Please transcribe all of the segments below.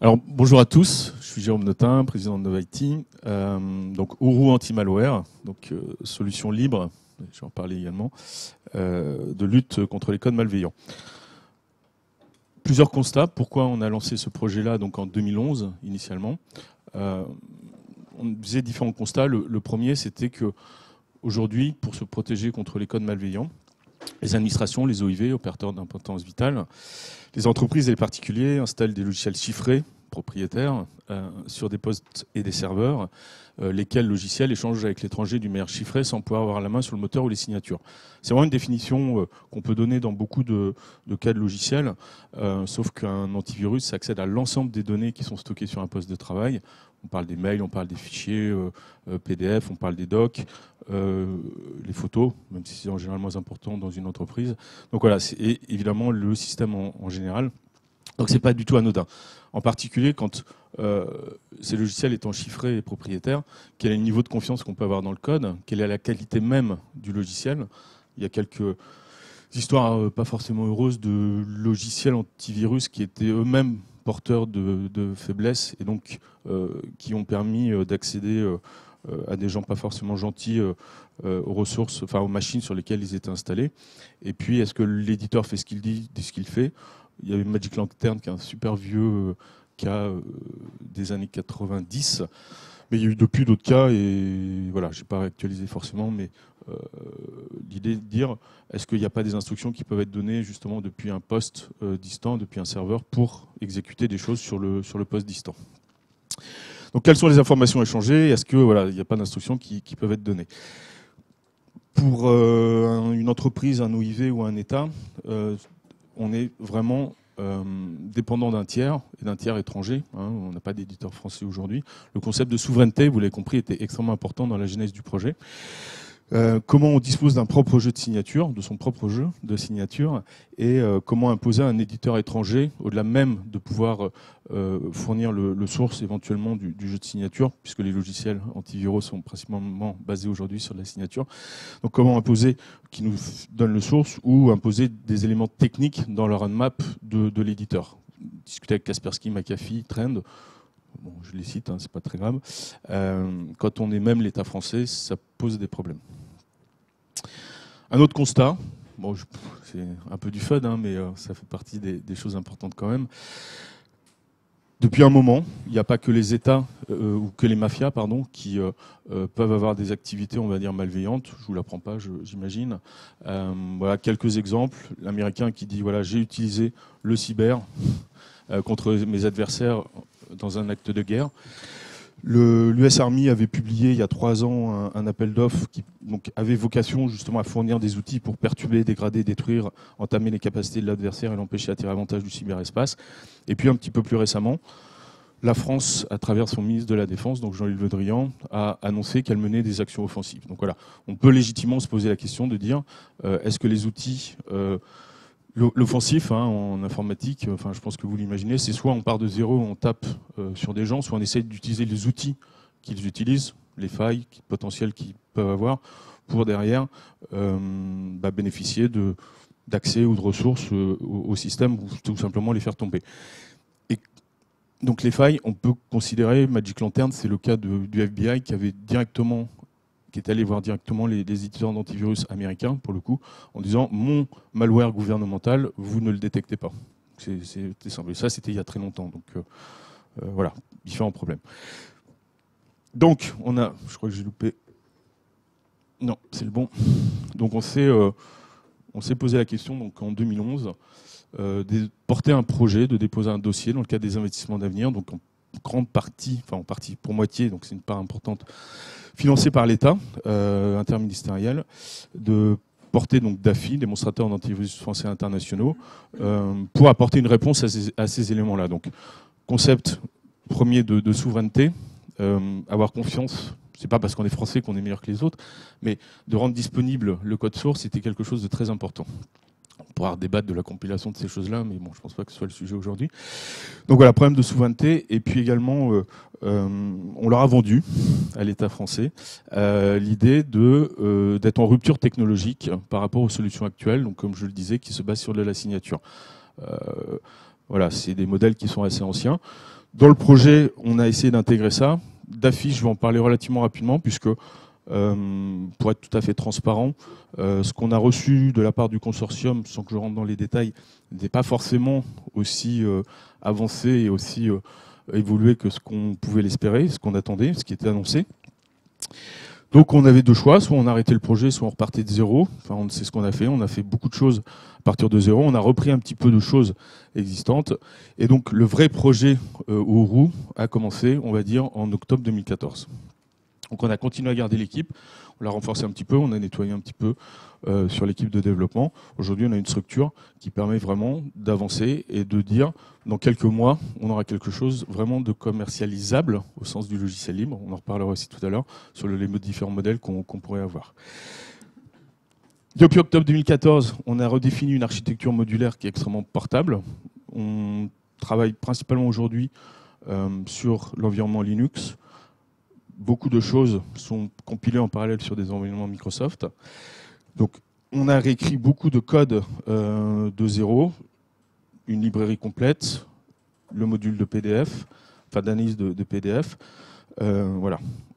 Alors, bonjour à tous, je suis Jérôme Notin, président de NovIT. Donc, Ouru Anti-Malware, donc solution libre, je vais en parler également, de lutte contre les codes malveillants. Plusieurs constats, pourquoi on a lancé ce projet-là donc en 2011 initialement. On faisait différents constats. Le premier, c'était que aujourd'hui, pour se protéger contre les codes malveillants, les administrations, les OIV, opérateurs d'importance vitale, les entreprises et les particuliers installent des logiciels chiffrés propriétaires sur des postes et des serveurs, lesquels logiciels échangent avec l'étranger d'une manière chiffrée sans pouvoir avoir la main sur le moteur ou les signatures. C'est vraiment une définition qu'on peut donner dans beaucoup de cas de logiciels, sauf qu'un antivirus accède à l'ensemble des données qui sont stockées sur un poste de travail. On parle des mails, on parle des fichiers PDF, on parle des docs, les photos, même si c'est en général moins important dans une entreprise. Donc voilà, c'est évidemment le système en général. Donc c'est pas du tout anodin. En particulier quand ces logiciels étant chiffrés et propriétaires, quel est le niveau de confiance qu'on peut avoir dans le code, quelle est la qualité même du logiciel. Il y a quelques histoires pas forcément heureuses de logiciels antivirus qui étaient eux-mêmes porteurs de faiblesses et donc qui ont permis d'accéder à des gens pas forcément gentils aux ressources, enfin aux machines sur lesquelles ils étaient installés. Et puis, est-ce que l'éditeur fait ce qu'il dit ce qu'il fait? Il y avait Magic Lantern qui est un super vieux cas des années 90, mais il y a eu depuis d'autres cas et voilà, j'ai pas réactualisé forcément, mais l'idée de dire est-ce qu'il n'y a pas des instructions qui peuvent être données justement depuis un poste distant, depuis un serveur pour exécuter des choses sur le poste distant. Donc quelles sont les informations échangées? Est-ce que voilà, il n'y a pas d'instructions qui peuvent être données? Pour une entreprise, un OIV ou un État, on est vraiment dépendant d'un tiers et d'un tiers étranger. On n'a pas d'éditeur français aujourd'hui. Le concept de souveraineté, vous l'avez compris, était extrêmement important dans la genèse du projet. Comment on dispose d'un propre jeu de signature, de son propre jeu de signature, et comment imposer à un éditeur étranger, au-delà même de pouvoir fournir le source éventuellement du jeu de signature, puisque les logiciels antiviraux sont principalement basés aujourd'hui sur la signature. Donc comment imposer qui nous donne le source ou imposer des éléments techniques dans le roadmap de l'éditeur. Discuter avec Kaspersky, McAfee, Trend. Bon, je les cite, c'est pas très grave. Quand on est même l'État français, ça pose des problèmes. Un autre constat, bon, c'est un peu du fun, mais ça fait partie des choses importantes quand même. Depuis un moment, il n'y a pas que les États ou que les mafias, qui peuvent avoir des activités, on va dire, malveillantes. Je ne vous l'apprends pas, j'imagine. Voilà quelques exemples. L'Américain qui dit voilà, j'ai utilisé le cyber contre mes adversaires dans un acte de guerre. L'US Army avait publié il y a 3 ans un appel d'offres qui donc, avait vocation justement à fournir des outils pour perturber, dégrader, détruire, entamer les capacités de l'adversaire et l'empêcher à tirer avantage du cyberespace. Et puis un petit peu plus récemment, la France, à travers son ministre de la Défense, donc Jean-Yves Le Drian, a annoncé qu'elle menait des actions offensives. Donc voilà, on peut légitimement se poser la question de dire est-ce que les outils l'offensif en informatique, je pense que vous l'imaginez, c'est soit on part de zéro, on tape sur des gens, soit on essaye d'utiliser les outils qu'ils utilisent, les failles potentielles qu'ils peuvent avoir, pour derrière bénéficier d'accès ou de ressources au système ou tout simplement les faire tomber. Et donc les failles, on peut considérer, Magic Lantern, c'est le cas du FBI qui est allé voir directement les éditeurs d'antivirus américains, pour le coup, en disant « Mon malware gouvernemental, vous ne le détectez pas ». C'était simple. Et ça, c'était il y a très longtemps. Donc voilà, différents problèmes. Donc, je crois que j'ai loupé. Non, c'est le bon. Donc on s'est posé la question donc, en 2011 de porter un projet, de déposer un dossier dans le cadre des investissements d'avenir, donc en grande partie, en partie pour moitié, donc c'est une part importante, financé par l'État interministériel, de porter donc DAFI, démonstrateur d'antivirus français internationaux, pour apporter une réponse à ces éléments-là. Donc, concept premier de souveraineté, avoir confiance, c'est pas parce qu'on est français qu'on est meilleur que les autres, mais de rendre disponible le code source, c'était quelque chose de très important. On pourra débattre de la compilation de ces choses-là, mais bon, je ne pense pas que ce soit le sujet aujourd'hui. Donc voilà, problème de souveraineté. Et puis également, on leur a vendu, à l'État français, l'idée d'être en rupture technologique par rapport aux solutions actuelles, donc comme je le disais, qui se basent sur de la signature. Voilà, c'est des modèles qui sont assez anciens. Dans le projet, on a essayé d'intégrer ça. DAFI, je vais en parler relativement rapidement, puisque, pour être tout à fait transparent, ce qu'on a reçu de la part du consortium, sans que je rentre dans les détails, n'est pas forcément aussi avancé et aussi évolué que ce qu'on pouvait l'espérer, ce qu'on attendait, ce qui était annoncé. Donc on avait deux choix, soit on arrêtait le projet, soit on repartait de zéro. Enfin, c'est ce qu'on a fait. On a fait beaucoup de choses à partir de zéro. On a repris un petit peu de choses existantes. Et donc le vrai projet Ouru a commencé, on va dire, en octobre 2014. Donc on a continué à garder l'équipe, on l'a renforcé un petit peu, on a nettoyé un petit peu sur l'équipe de développement. Aujourd'hui, on a une structure qui permet vraiment d'avancer et de dire, dans quelques mois, on aura quelque chose vraiment de commercialisable au sens du logiciel libre. On en reparlera aussi tout à l'heure sur les différents modèles qu'on pourrait avoir. Depuis octobre 2014, on a redéfini une architecture modulaire qui est extrêmement portable. On travaille principalement aujourd'hui sur l'environnement Linux. Beaucoup de choses sont compilées en parallèle sur des environnements Microsoft. Donc, on a réécrit beaucoup de code de zéro, une librairie complète, le module de PDF, enfin d'analyse de PDF. Voilà.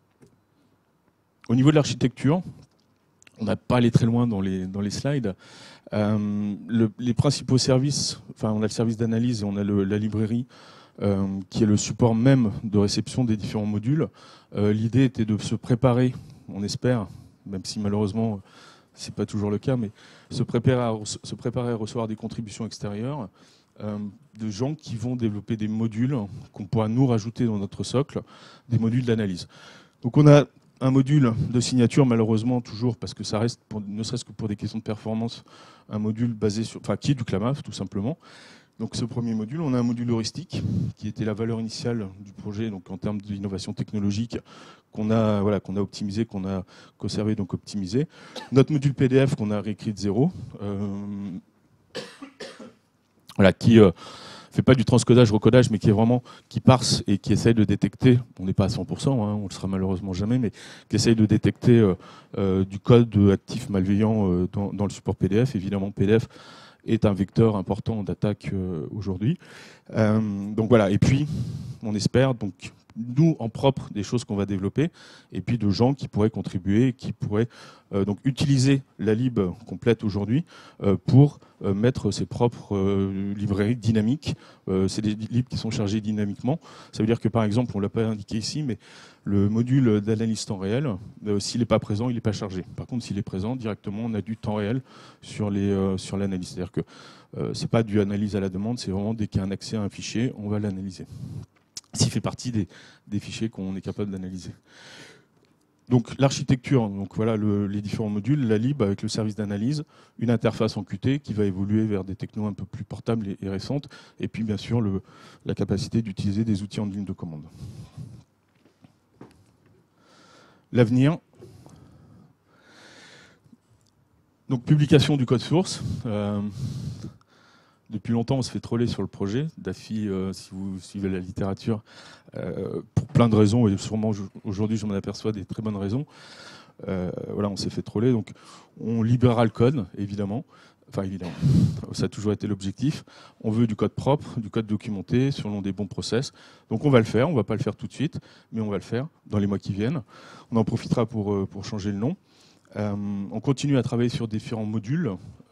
Au niveau de l'architecture, on n'a pas allé très loin dans les slides. Les principaux services, enfin, on a le service d'analyse et on a la librairie, qui est le support même de réception des différents modules. L'idée était de se préparer, on espère, même si malheureusement c'est pas toujours le cas, mais se préparer à recevoir des contributions extérieures de gens qui vont développer des modules qu'on pourra nous rajouter dans notre socle, des modules d'analyse. Donc on a un module de signature, malheureusement toujours, parce que ça reste, ne serait-ce que pour des questions de performance, un module basé sur, enfin, qui est du CLAMAF tout simplement. Donc ce premier module, on a un module heuristique qui était la valeur initiale du projet, donc en termes d'innovation technologique qu'on a optimisé, qu'on a conservé, donc optimisé. Notre module PDF qu'on a réécrit de zéro, qui fait pas du transcodage, recodage, mais qui est vraiment qui parse et qui essaye de détecter. On n'est pas à 100%, on le sera malheureusement jamais, mais qui essaye de détecter du code actif malveillant dans le support PDF. Évidemment, PDF est un vecteur important d'attaque aujourd'hui. Donc voilà, et puis on espère, donc nous en propre, des choses qu'on va développer, et puis de gens qui pourraient contribuer, qui pourraient donc utiliser la lib complète aujourd'hui pour mettre ses propres librairies dynamiques. C'est des libs qui sont chargés dynamiquement. Ça veut dire que par exemple, on ne l'a pas indiqué ici, mais le module d'analyse temps réel, s'il n'est pas présent, il n'est pas chargé. Par contre, s'il est présent, directement, on a du temps réel sur l'analyse. C'est-à-dire que ce n'est pas du analyse à la demande, c'est vraiment dès qu'il y a un accès à un fichier, on va l'analyser. S'il fait partie des fichiers qu'on est capable d'analyser. Donc l'architecture, donc voilà les différents modules, la lib avec le service d'analyse, une interface en Qt qui va évoluer vers des technos un peu plus portables et récentes, et puis bien sûr la capacité d'utiliser des outils en ligne de commande. L'avenir. Donc publication du code source. Depuis longtemps, on se fait troller sur le projet. DAFI, si vous suivez la littérature, pour plein de raisons, et sûrement aujourd'hui je m'en aperçois des très bonnes raisons. Voilà, on s'est fait troller. Donc on libérera le code, évidemment. Enfin, évidemment, ça a toujours été l'objectif. On veut du code propre, du code documenté, selon des bons process. Donc on va le faire, on ne va pas le faire tout de suite, mais on va le faire dans les mois qui viennent. On en profitera pour changer le nom. On continue à travailler sur différents modules.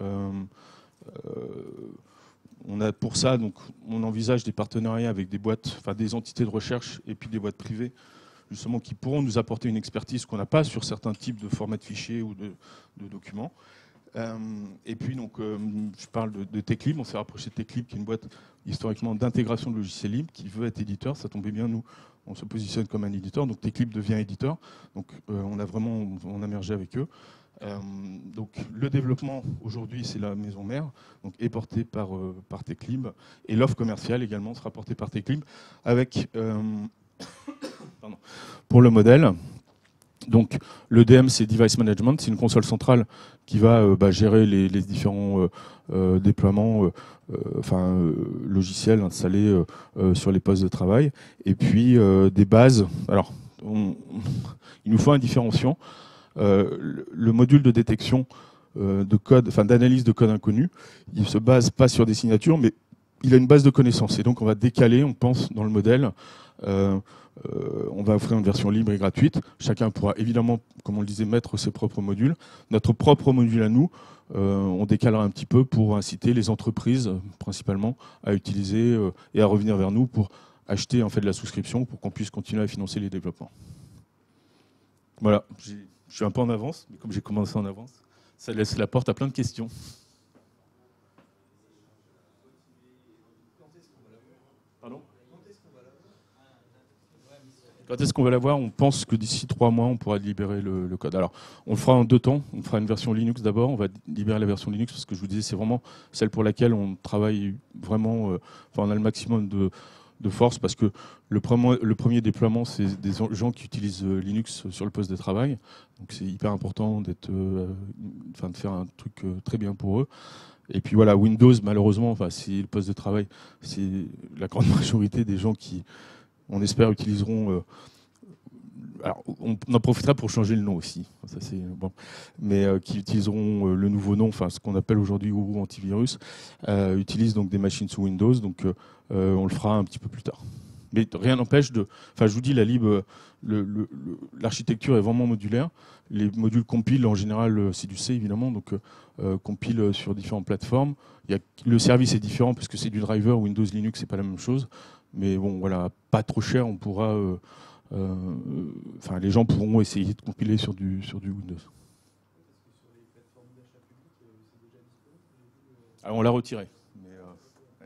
On a pour ça, donc, on envisage des partenariats avec des boîtes, enfin des entités de recherche et puis des boîtes privées, justement, qui pourront nous apporter une expertise qu'on n'a pas sur certains types de formats de fichiers ou de documents. Et puis, donc, je parle de TechLib. On s'est rapproché de TechLib, qui est une boîte historiquement d'intégration de logiciels libres, qui veut être éditeur. Ça tombait bien, nous, on se positionne comme un éditeur. Donc, TechLib devient éditeur. Donc, on a mergé avec eux. Donc le développement aujourd'hui, c'est la maison mère, donc est porté par TechLib, et l'offre commerciale également sera portée par TechLib avec pour le modèle. Donc le DM, c'est Device Management, c'est une console centrale qui va gérer les différents déploiements logiciels installés sur les postes de travail, et puis des bases. Alors il nous faut un différenciant. Le module de détection de code, enfin d'analyse de code inconnu, il se base pas sur des signatures, mais il a une base de connaissances. Et donc, on va décaler, on pense, dans le modèle. On va offrir une version libre et gratuite. Chacun pourra évidemment, comme on le disait, mettre ses propres modules. Notre propre module à nous, on décalera un petit peu pour inciter les entreprises, principalement, à utiliser et à revenir vers nous pour acheter en fait de la souscription pour qu'on puisse continuer à financer les développements. Voilà, je suis un peu en avance, mais comme j'ai commencé en avance, ça laisse la porte à plein de questions. Pardon ? Quand est-ce qu'on va l'avoir ? On pense que d'ici 3 mois, on pourra libérer le code. Alors, on le fera en 2 temps. On fera une version Linux d'abord. On va libérer la version Linux parce que je vous disais, c'est vraiment celle pour laquelle on travaille vraiment. Enfin, on a le maximum de force parce que le premier déploiement, c'est des gens qui utilisent Linux sur le poste de travail. Donc, c'est hyper important de faire un truc très bien pour eux. Et puis voilà, Windows, malheureusement, enfin, c'est le poste de travail, c'est la grande majorité des gens qui, on espère, utiliseront. Alors, on en profitera pour changer le nom aussi, ça c'est bon, mais qui utiliseront le nouveau nom, enfin ce qu'on appelle aujourd'hui Guru Antivirus, utilisent donc des machines sous Windows, donc on le fera un petit peu plus tard. Mais rien n'empêche de. Enfin, je vous dis, la lib, l'architecture est vraiment modulaire. Les modules compilent en général, c'est du C évidemment, donc compilent sur différentes plateformes. Le service est différent parce que c'est du driver. Windows, Linux, c'est pas la même chose. Mais bon, voilà, pas trop cher, on pourra. Enfin, les gens pourront essayer de compiler sur du Windows. Alors, on l'a retiré. Mais, ouais.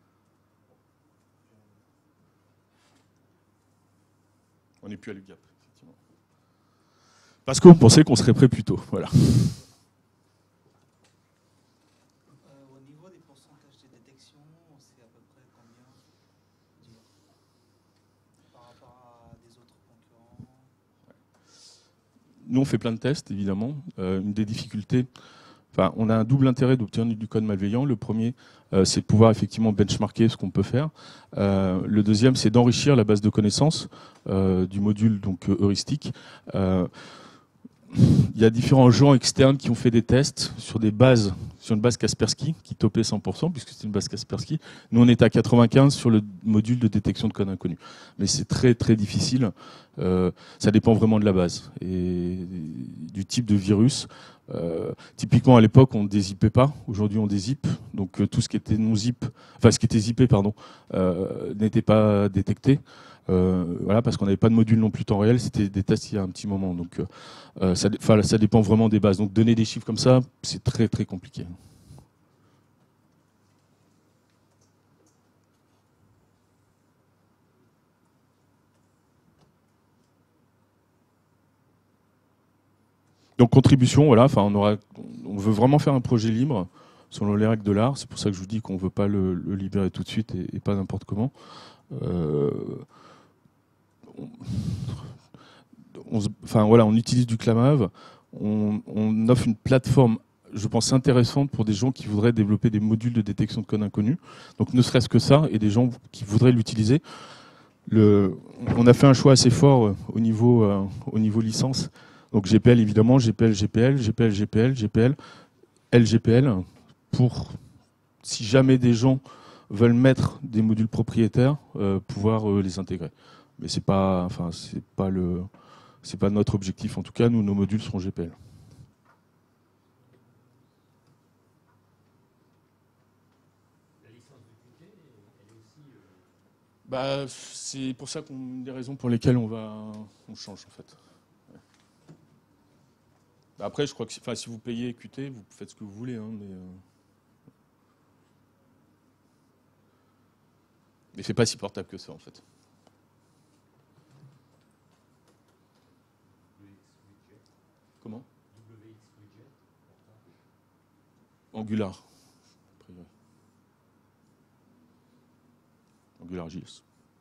On n'est plus à l'UGAP, effectivement. Parce qu'on pensait qu'on serait prêt plus tôt. Voilà. Au niveau des pourcentages de détection, c'est à peu près combien par rapport à des autres concurrents? Nous, on fait plein de tests, évidemment. Une des difficultés, enfin, on a un double intérêt d'obtenir du code malveillant. Le premier, c'est de pouvoir effectivement benchmarker ce qu'on peut faire. Le deuxième, c'est d'enrichir la base de connaissances du module donc heuristique. Il y a différents gens externes qui ont fait des tests sur une base Kaspersky qui topait 100%, puisque c'est une base Kaspersky. Nous, on est à 95 sur le module de détection de code inconnu. Mais c'est très, très difficile. Ça dépend vraiment de la base et du type de virus. Typiquement, à l'époque, on ne dézippait pas. Aujourd'hui, on dézippe. Donc, tout ce qui était non-zip, enfin, ce qui était zippé, pardon, n'était pas détecté. Voilà, parce qu'on n'avait pas de module non plus temps réel. C'était des tests il y a un petit moment. Donc, ça dépend vraiment des bases. Donc donner des chiffres comme ça, c'est très très compliqué. Donc contribution, voilà, enfin on veut vraiment faire un projet libre selon les règles de l'art. C'est pour ça que je vous dis qu'on ne veut pas le libérer tout de suite et pas n'importe comment. On utilise du Clamav. On offre une plateforme, je pense, intéressante pour des gens qui voudraient développer des modules de détection de code inconnu. Donc ne serait-ce que ça, et des gens qui voudraient l'utiliser. On a fait un choix assez fort au niveau licence. Donc GPL évidemment, GPL, GPL, GPL, GPL, GPL, LGPL, pour, si jamais des gens veulent mettre des modules propriétaires, pouvoir les intégrer. Mais c'est pas notre objectif. En tout cas, nous, nos modules seront GPL. La licence du Qt, elle est aussi... c'est pour ça qu'on des raisons pour lesquelles on change en fait. Ouais. Après, je crois que si vous payez Qt, vous faites ce que vous voulez, hein, mais c'est pas si portable que ça en fait. Comment ? WXWidget, Angular. AngularJS.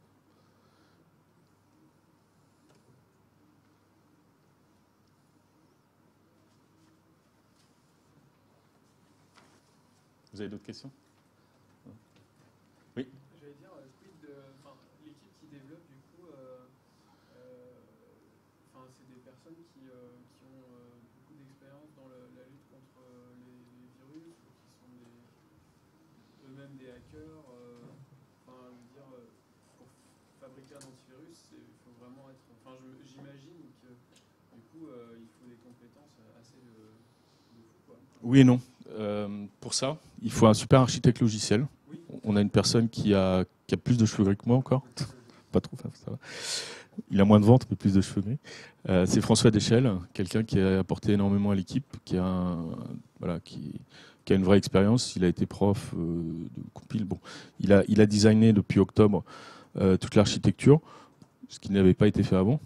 Vous avez d'autres questions ? Oui. J'allais dire, quid de l'équipe qui développe, du coup, c'est des personnes qui ont beaucoup d'expérience dans la lutte contre les virus, ou qui sont eux-mêmes des hackers. hacker. Enfin, je veux dire, pour fabriquer un antivirus, il faut vraiment être. Enfin, j'imagine que du coup, il faut des compétences assez de fou, quoi. Oui et non. Pour ça, il faut un super architecte logiciel. Oui. On a une personne qui a plus de cheveux gris que moi encore. Pas trop, ça va. Il a moins de ventre, mais plus de cheveux gris. C'est François Deschelles, quelqu'un qui a apporté énormément à l'équipe, qui a une vraie expérience. Il a été prof de compile. Bon, il a designé depuis octobre toute l'architecture, ce qui n'avait pas été fait avant.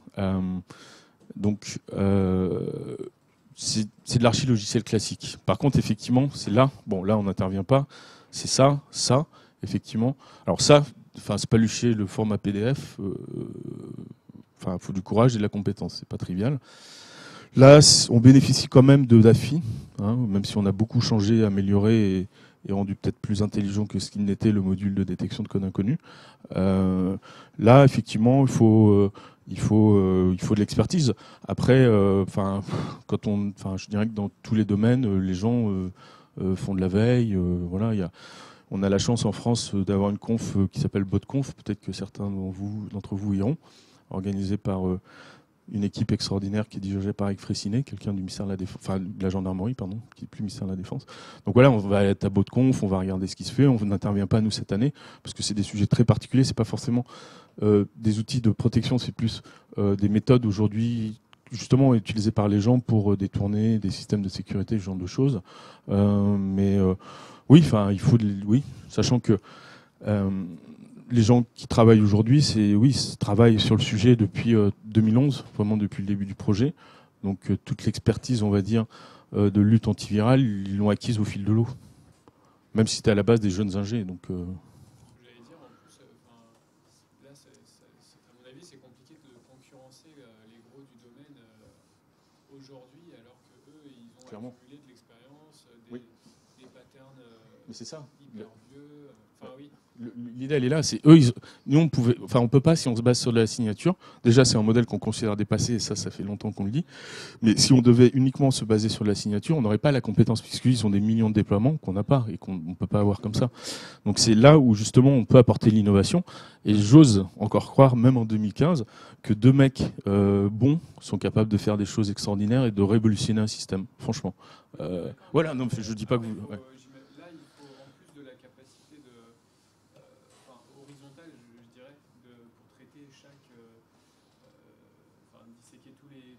Donc, c'est de l'archi logiciel classique. Par contre, effectivement, c'est là. Bon, là, on n'intervient pas. C'est ça, effectivement. Alors ça, c'est pas lucher le format PDF. Il faut du courage et de la compétence. C'est pas trivial. Là, on bénéficie quand même de DAFI, hein, même si on a beaucoup changé, amélioré et rendu peut-être plus intelligent que ce qu'il n'était le module de détection de code inconnu. Là, effectivement, il faut de l'expertise. Après, je dirais que dans tous les domaines, les gens font de la veille. Voilà, on a la chance en France d'avoir une conf qui s'appelle BotConf. Peut-être que certains d'entre vous iront, organisée par une équipe extraordinaire qui est dirigée par Eric Fraissinet, quelqu'un du ministère de la Défense, de la gendarmerie, pardon, qui est plus ministère de la Défense. Donc voilà, on va être à BotConf, on va regarder ce qui se fait. On n'intervient pas nous cette année parce que c'est des sujets très particuliers. C'est pas forcément des outils de protection, c'est plus des méthodes aujourd'hui justement utilisées par les gens pour détourner des systèmes de sécurité, ce genre de choses. Oui, sachant que les gens qui travaillent aujourd'hui, travaillent sur le sujet depuis 2011, vraiment depuis le début du projet. Donc toute l'expertise, on va dire, de lutte antivirale, ils l'ont acquise au fil de l'eau. Même si c'était à la base des jeunes ingés. Donc, J'allais dire, en plus, là, à mon avis, c'est compliqué de concurrencer les gros du domaine aujourd'hui, alors qu'eux, ils ont clairement accumulé de l'expérience, des patterns Mais c'est ça. hyper vieux. Enfin, oui. L'idée, elle est là. C'est eux. Nous, on peut pas si on se base sur de la signature. Déjà, c'est un modèle qu'on considère dépassé, et ça fait longtemps qu'on le dit. Mais si on devait uniquement se baser sur de la signature, on n'aurait pas la compétence, puisqu'ils ont des millions de déploiements qu'on n'a pas et qu'on ne peut pas avoir comme ça. Donc c'est là où justement on peut apporter l'innovation. Et j'ose encore croire, même en 2015, que deux mecs bons sont capables de faire des choses extraordinaires et de révolutionner un système. Franchement. Voilà. Non, je dis pas que vous. Ouais. Là, il faut, en plus de la capacité horizontale, je dirais, pour traiter disséquer tout ce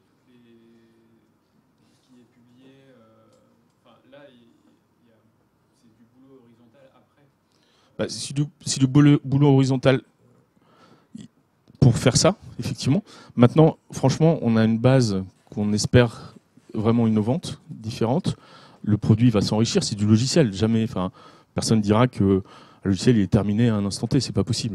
qui est publié. Là, c'est du boulot horizontal après. C'est du boulot horizontal pour faire ça, effectivement. Maintenant, franchement, on a une base qu'on espère vraiment innovante, différente. Le produit va s'enrichir, c'est du logiciel. Jamais, personne ne dira que le logiciel il est terminé à un instant T, c'est pas possible.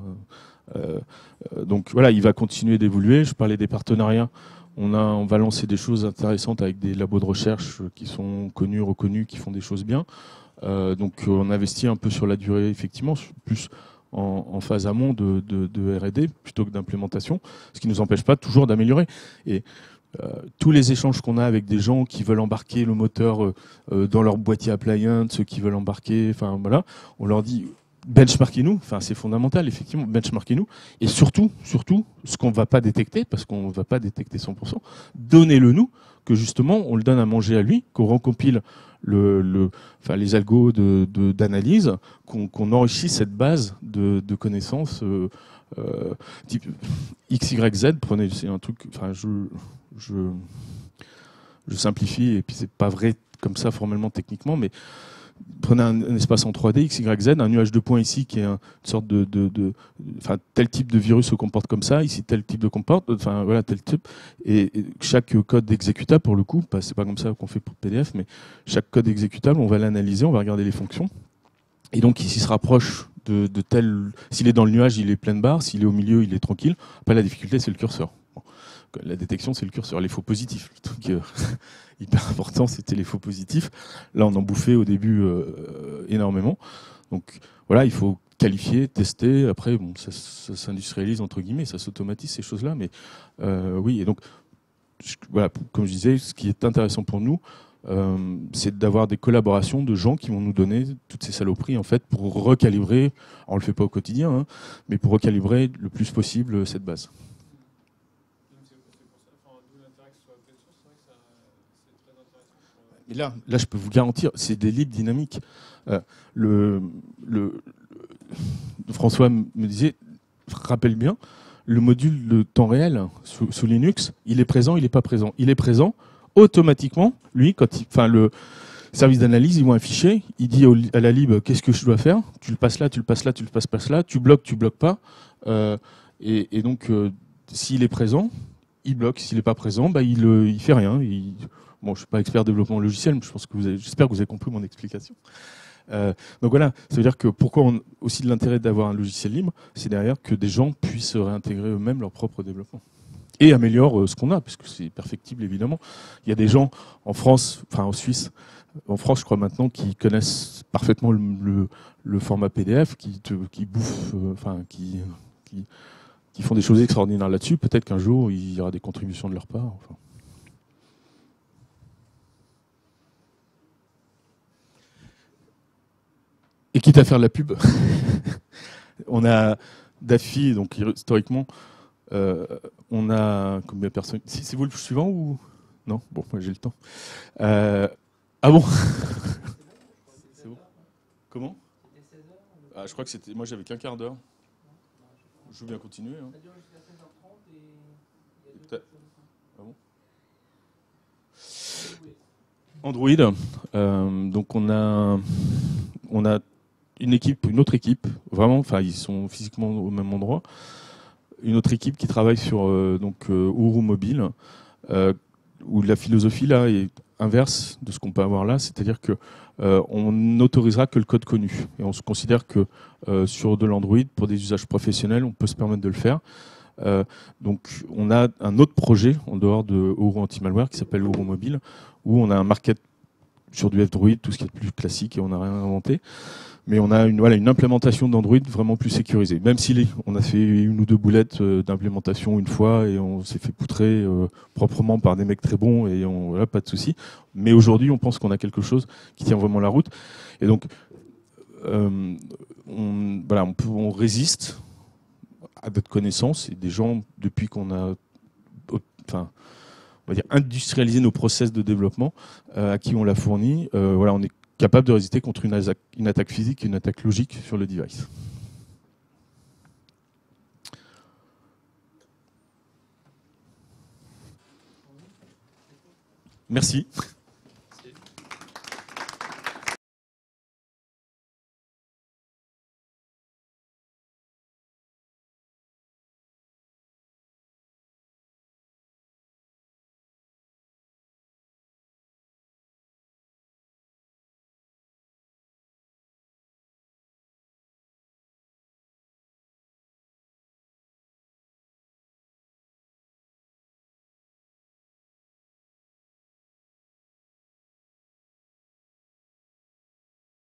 Donc voilà, il va continuer d'évoluer. Je parlais des partenariats. On va lancer des choses intéressantes avec des labos de recherche qui sont connus, reconnus, qui font des choses bien. Donc on investit un peu sur la durée, effectivement, plus en phase amont de R&D plutôt que d'implémentation, ce qui ne nous empêche pas toujours d'améliorer. Et tous les échanges qu'on a avec des gens qui veulent embarquer le moteur dans leur boîtier appliance, ceux qui veulent embarquer, voilà, on leur dit benchmarkez-nous, c'est fondamental, effectivement, benchmarkez-nous, et surtout, ce qu'on ne va pas détecter, parce qu'on ne va pas détecter 100%, donnez-le nous, que justement, on le donne à manger à lui, qu'on recompile les algos d'analyse, qu'on enrichisse cette base de connaissances type XYZ, c'est un truc, je simplifie, et puis c'est pas vrai comme ça formellement, techniquement, mais prenez un espace en 3D, XYZ, un nuage de points ici qui est une sorte tel type de virus se comporte comme ça, ici tel type de voilà, tel type. Et chaque code exécutable, pour le coup, c'est pas comme ça qu'on fait pour PDF, mais chaque code exécutable, on va l'analyser, on va regarder les fonctions. Et donc, s'il se rapproche de tel, s'il est dans le nuage, il est pleine barre, s'il est au milieu, il est tranquille. Après, la difficulté, c'est le curseur. Bon. La détection, c'est le curseur, les faux positifs. Le truc hyper important, c'était les faux positifs. Là, on en bouffait au début énormément. Donc voilà, il faut qualifier, tester. Après, ça s'industrialise, entre guillemets, ça s'automatise, ces choses-là. Mais oui, et donc, voilà, comme je disais, ce qui est intéressant pour nous, c'est d'avoir des collaborations de gens qui vont nous donner toutes ces saloperies en fait pour recalibrer. Alors on le fait pas au quotidien, hein, mais pour recalibrer le plus possible cette base. Donc c'est pour ça, enfin, d'où l'intérêt que ce soit open source, c'est vrai que c'est très intéressant pour, Mais là, je peux vous garantir, c'est des libres dynamiques. Le François me disait, rappelle bien, le module de temps réel sous Linux, il est présent, il n'est pas présent. Il est présent automatiquement. Lui, enfin le service d'analyse, il voit un fichier, il dit à la lib qu'est-ce que je dois faire. Tu le passes là, tu le passes là, tu le passes là. Tu bloques pas. Et donc, s'il est présent, il bloque. S'il n'est pas présent, bah, il fait rien. Bon, je suis pas expert développement logiciel, mais j'espère que vous avez compris mon explication. Donc voilà, ça veut dire que pourquoi aussi de l'intérêt d'avoir un logiciel libre, c'est derrière que des gens puissent réintégrer eux-mêmes leur propre développement et améliorent ce qu'on a, puisque c'est perfectible évidemment. Il y a des gens en France, enfin en Suisse, en France je crois maintenant, qui connaissent parfaitement le format PDF, qui bouffent, qui font des choses extraordinaires là-dessus. Peut-être qu'un jour il y aura des contributions de leur part. Enfin. Et quitte à faire de la pub, on a Daffy, donc historiquement, on a combien de personnes? C'est vous le suivant ou non? Bon, moi j'ai le temps. Ah bon? C'est bon. Comment? Ah, je crois que c'était. Moi j'avais qu'un quart d'heure. Je veux bien continuer. Hein. Ah bon? Android. Donc on a une autre équipe, vraiment, enfin ils sont physiquement au même endroit, une autre équipe qui travaille sur Ouro Mobile, où la philosophie là est inverse de ce qu'on peut avoir là, c'est-à-dire que on n'autorisera que le code connu, et on se considère que sur de l'Android, pour des usages professionnels, on peut se permettre de le faire. Donc on a un autre projet en dehors de Ouro Anti-Malware qui s'appelle Ouro Mobile, où on a un market sur du F-Droid, tout ce qui est plus classique, et on n'a rien inventé. Mais on a une implémentation d'Android vraiment plus sécurisée. Même si on a fait une ou deux boulettes d'implémentation une fois et on s'est fait poutrer proprement par des mecs très bons et voilà, pas de souci. Mais aujourd'hui, on pense qu'on a quelque chose qui tient vraiment la route. Et donc, on résiste à notre connaissance et des gens, depuis qu'on a, on va dire, industrialisé nos process de développement, à qui on l'a fourni, on est capable de résister contre une attaque physique et une attaque logique sur le device. Merci.